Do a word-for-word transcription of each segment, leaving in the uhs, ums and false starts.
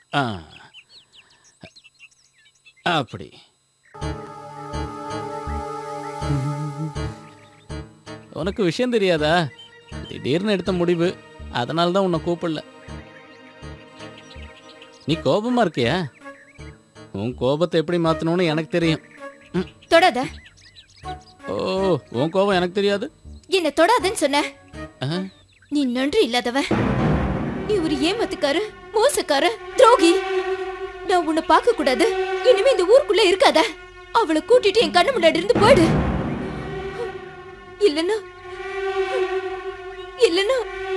ஆ அப்படி. உனக்கு விஷயம் தெரியாதா? திடீர்னு எடுத்த முடிவு, அதனால தான் உன்னை கூப்பிடல. நீ கோபமா இருக்கியா? உன் கோபத்தை எப்படி மாத்தணும்னு எனக்கு தெரியும். தொடாத. ஓ, உன் கோபம் எனக்கு தெரியாது. என்ன தொடாதன்னு சொன்ன. நீ நன்றி இல்லாதவ. நீ ஒரு ஏமாத்துக்கார, மோசக்கார, துரோகி. நான் உன்னை பார்க்க கூடாது. இனிமே இந்த ஊருக்குள்ள இருக்காத. அவளை கூட்டிட்டு என் கண்ணு முன்னாடி இருந்து போயிடு. இல்லன்னா இல்லன்னா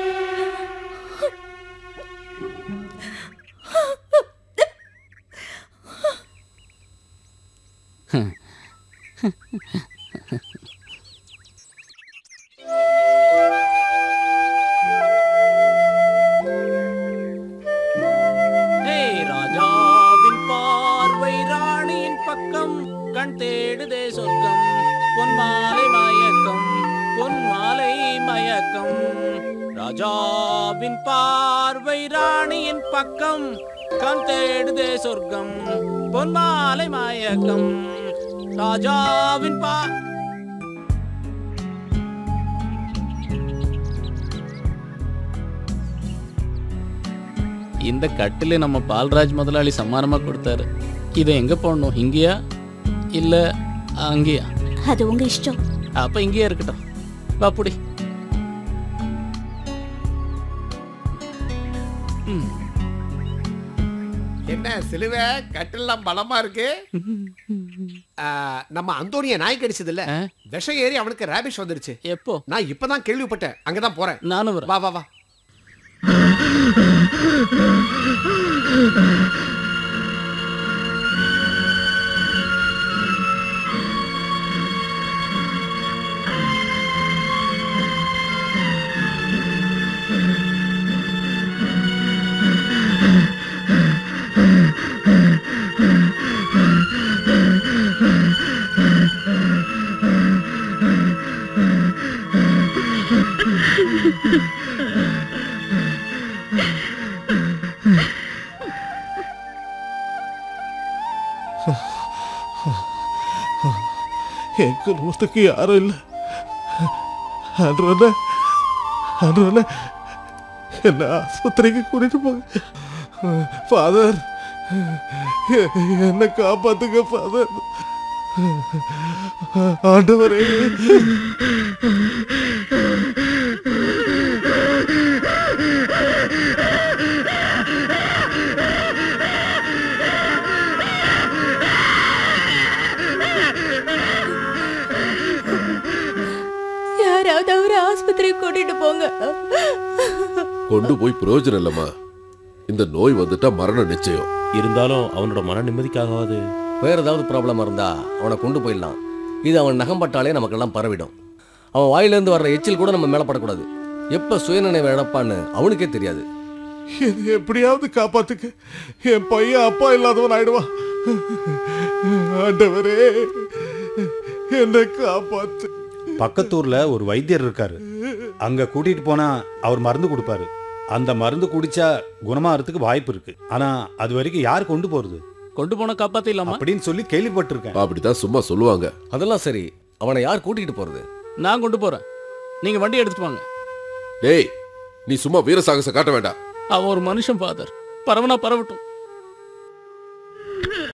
ராஜாவின் பார்வை ராணியின் பக்கம், கண் தேடுதே சொர்க்கம், பொன்மாலை மயக்கம், பொன்மாலை மயக்கம். ராஜாவின் பார்வை ராணியின் பக்கம், கண் தேடுதே சொர்க்கம், பொன்மாலை மயக்கம். ராஜாவின் பா இந்த கட்டில நம்ம பால்ராஜ் முதலாளி சம்மானமா கொடுத்தாரு. இதை எங்க போடணும்? இங்கேயா இல்ல அங்கேயா? அது உங்க இஷ்டம். அப்ப இங்கேயே இருக்கட்டும். பாப்புடி. என்ன சிலுவ கட்டெல்லாம் பலமா இருக்கு. நம்ம அந்தோனிய நாய் கடிச்சது இல்ல, விஷம் ஏறி அவனுக்கு ரேபிஷ் வந்துருச்சு. எப்போ? நான் இப்பதான் கேள்விப்பட்டேன். அங்கதான் போறேன். நானும் வா வா வா. என் குடும்பத்துக்கு யாரும் இல்லை. அதனால அதனால என்ன ஆஸ்பத்திரிக்கு கூட்டிட்டு போங்க. ஃபாதர், என்ன காப்பாத்துங்க ஃபாதர். ஆண்டவரே. யாராவது அவரை ஆஸ்பத்திரிக்கு கூட்டிட்டு போங்க. கொண்டு போய் பிரயோஜனம் இல்லம்மா. இந்த நோய் வந்துட்டா மரண நிச்சயம். இருந்தாலும் அவனோட மன நிம்மதிக்காகவாது வேற ஏதாவது ப்ராப்ளமா இருந்தா அவனை கொண்டு போயிடலாம். இது அவன் நகம்பட்டாலே நமக்கெல்லாம் பரவிடும். அவன் வாயிலிருந்து வர்ற எச்சில் கூட நம்ம மேல படக்கூடாது. எப்ப சுயநினைவு இழப்பான்னு அவனுக்கே தெரியாது. எப்படியாவது காப்பாத்துக்க. என் பையன் அப்பா இல்லாதவன் ஆயிடுவான். ஆண்டவரே, என்னை காப்பாத்து. பக்கத்தூர்ல ஒரு வைத்தியர் இருக்காரு. அங்க கூட்டிட்டு போனா அவர் மருந்து கொடுப்பாரு. அந்த மருந்து குடிச்சா குணமாறதுக்கு வாய்ப்பு இருக்கு. ஆனா அது வரைக்கும் யார் கொண்டு போறது? கொண்டு போன காப்பாத்திடலாமா அப்படின்னு சொல்லி கேள்விப்பட்டிருக்கேன். அப்படிதான் சும்மா சொல்லுவாங்க. அதெல்லாம் சரி, அவனை யார் கூட்டிட்டு போறது? நான் கொண்டு போறேன். நீங்க வண்டி எடுத்துட்டு வாங்க. டேய், நீ சும்மா வீர சாகச காட்ட வேண்டாம். அவன் ஒரு மனுஷன் ஃபாதர். பரவனா பரவட்டும்.